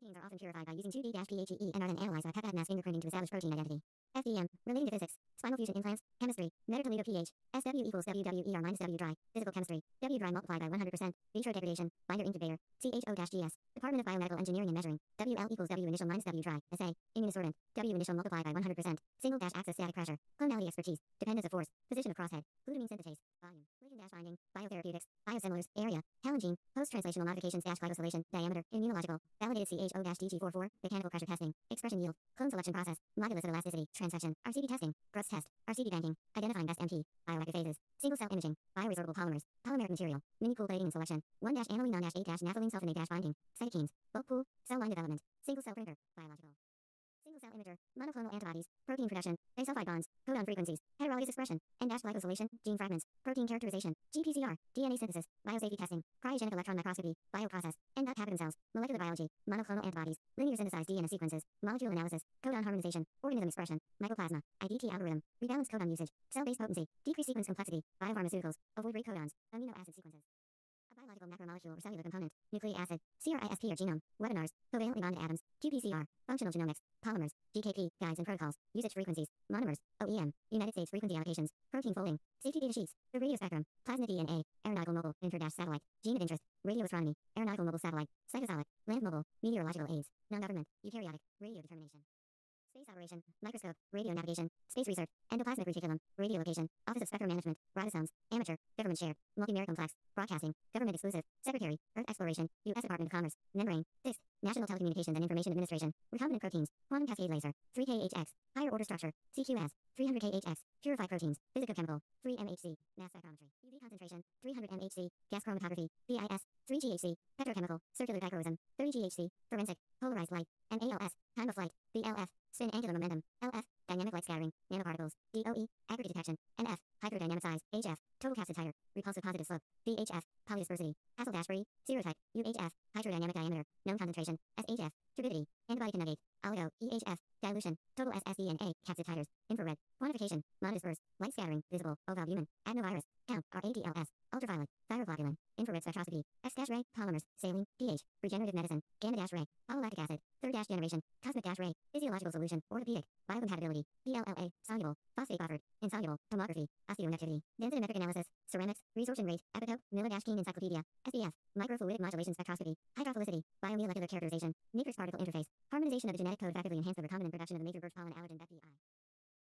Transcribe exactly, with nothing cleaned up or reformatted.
Proteins are often purified by using two D PHEE and are then analyzed by peptide mass fingerprinting to establish protein identity. F D M, relating to physics, spinal fusion implants, chemistry, Metter-Toledo pH, S W equals W W E R minus W dry, physical chemistry, W dry multiplied by one hundred percent, vitro degradation, binder incubator, C H O-G S, Department of Biomedical Engineering and Measuring, W L equals W initial minus W dry, S A, immunosorbent, W initial multiplied by one hundred percent, single dash axis static pressure, clonality expertise, dependence of force, position of crosshead, glutamine synthetase, volume, ligand dash binding, biotherapeutics, biosimilars, area, talent gene, post-translational modifications dash glycosylation, diameter, immunological, validated C H O-D G forty-four, mechanical pressure testing, expression yield, clone selection process, modulus of elasticity, transfection, R C D testing, Grotz test, R C D banking, identifying best M P, bioactive phases, single cell imaging, bioresorbable polymers, polymeric material, mini pool plating and selection, one aniline non eight naphthalene sulfonate dash binding, cytokines, bulk pool, cell line development, single cell printer, biological. Single cell imager, monoclonal antibodies, protein production, disulfide bonds, codon frequencies, heterologous expression, N-glycosylation, gene fragments, protein characterization, G P C R, D N A synthesis, biosafety testing, cryogenic electron microscopy, bioprocess, N-pathogen cells, molecular biology, monoclonal antibodies, linear synthesized D N A sequences, molecule analysis, codon harmonization, organism expression, mycoplasma, I D T algorithm, rebalance codon usage, cell-based potency, decrease sequence complexity, biopharmaceuticals, avoid rate codons, amino acid sequences. A biological macromolecule or cellular component, nucleic acid, CRISP or genome, webinars, covalently bonded atoms, Q P C R, functional genomics, polymers, G K P, guides and protocols, usage frequencies, monomers, O E M, United States frequency allocations, protein folding, safety data sheets, the radio spectrum, plasmid D N A, aeronautical mobile, inter-satellite, gene of interest, radio astronomy, aeronautical mobile satellite, cytosolic, land mobile, meteorological aids, non-government, eukaryotic, radio determination. Space operation, microscope, radio navigation, space research, endoplasmic reticulum, radiolocation, Office of Spectrum Management, ribosomes, amateur, government shared, multimeric complex, broadcasting, government exclusive, secretary, Earth exploration, U S Department of Commerce, membrane, disk, National Telecommunications and Information Administration, recombinant proteins, quantum cascade laser, three K H X, higher order structure, C Q S, three hundred K H X, purified proteins, physicochemical, three M H C, mass spectrometry, U V concentration, three hundred M H C, gas chromatography, B I S, three G H C, petrochemical, circular dichroism, thirty G H C, forensic, polarized light, M A L S, time of flight, B L F, spin angular momentum, L F, dynamic light scattering, nanoparticles, D O E, aggregate detection, N F, hydrodynamic size, H F, total capsid titer, repulsive positive slope, B H F, polydispersity, acyl dash free, serotype, U H F, hydrodynamic diameter, known concentration, S H F, turbidity, antibody conjugate, oligo, E H F, dilution, total S S D N A, capsid titers, infrared, quantification, monodisperse, light scattering, visible, ovalbumin, adenovirus, count, R A D L S, ultraviolet, thyroglobulin, infrared spectroscopy, X-ray, polymers, saline, pH, regenerative medicine, gamma-ray, polylactic acid, third dash generation, cosmic dash ray, physiological solution, orthopedic, biocompatibility, P L L A, soluble, phosphate buffered, insoluble, tomography, osteoinductivity, densitometric analysis, ceramics, resorption rate, epitope, Miller-Keen encyclopedia, S B F, microfluidic modulation spectroscopy, hydrophilicity, biomolecular characterization, matrix particle interface, harmonization of the genetic code effectively enhance the recombinant production of the major birch pollen allergen B E I.